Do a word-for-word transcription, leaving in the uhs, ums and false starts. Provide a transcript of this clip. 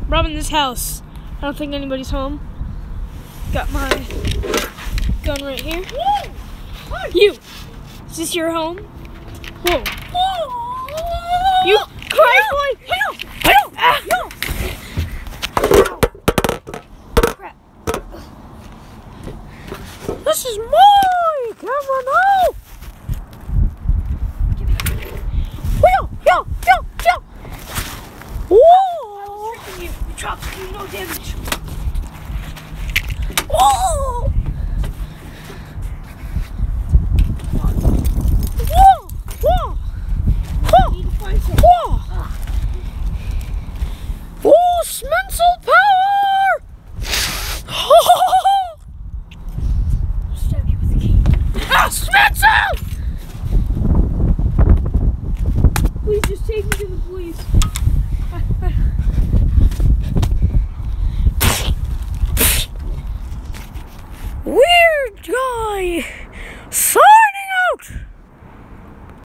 robbing this house. I don't think anybody's home. Got my gun right here. You! Is this your home? Whoa. You cry boy! Ah. Crap. This is my camera now! Yo, yo, yo, yo! Whoa! You, you dropped you no damage. Whoa! Whoa! Whoa! Whoa! Whoa! Oh, Smensel power! Oh! Stab you with a key. Ah, Smensel! Please just take me to the police. Weird guy. So